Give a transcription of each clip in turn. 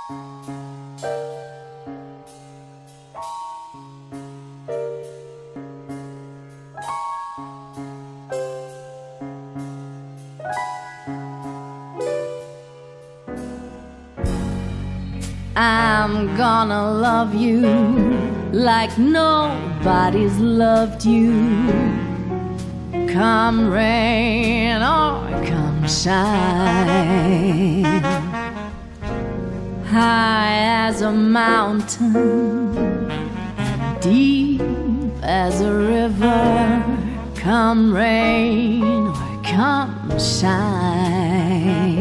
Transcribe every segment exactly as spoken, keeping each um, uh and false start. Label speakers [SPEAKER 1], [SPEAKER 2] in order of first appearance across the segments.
[SPEAKER 1] I'm gonna love you like nobody's loved you. Come rain or come shine, high as a mountain and deep as a river. Come rain or come shine.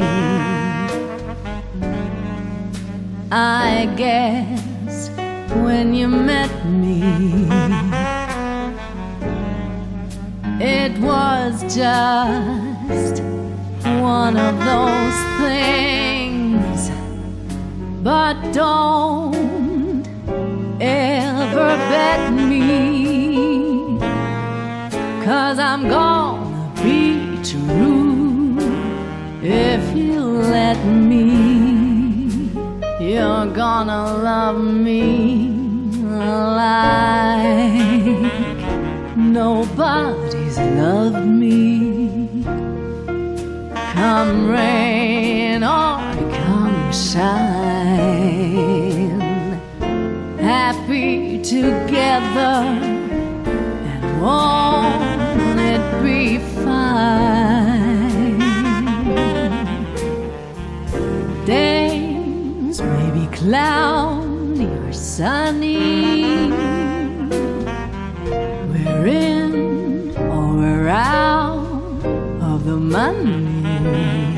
[SPEAKER 1] I guess when you met me, it was just one of those things. But don't ever bet me, 'cause I'm gonna be true if you let me. You're gonna love me like nobody's loved me. Come rain or come shine, happy together, and won't it be fine? Days may be cloudy or sunny, we're in or we're out of the money,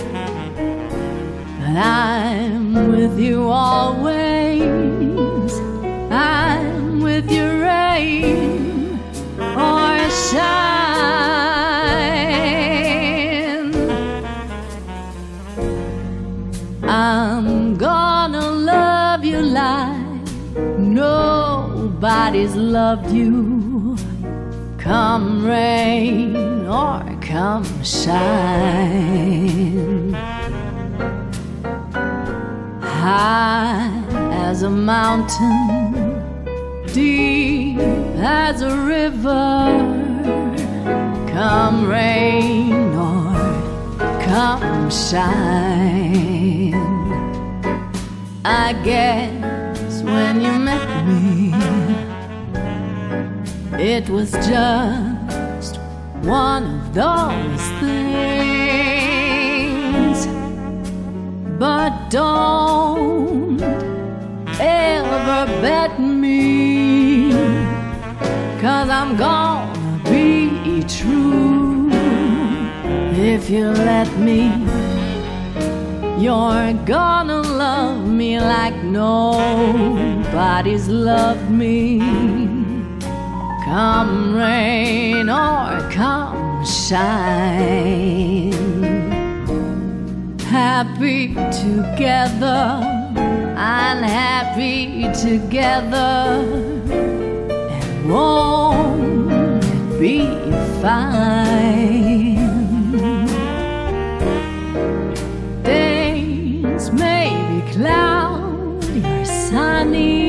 [SPEAKER 1] but I'm with you always. I'm with you rain or shine. I'm gonna love you like nobody's loved you. Come rain or come shine, high as a mountain, deep as a river. Come rain or come shine. I guess when you met me, it was just one of those things. But don't ever bet me, 'cause I'm gonna be true if you let me. You're gonna love me like nobody's loved me. Come rain or come shine, happy together, unhappy together, and won't it be fine? Days may be cloudy or sunny,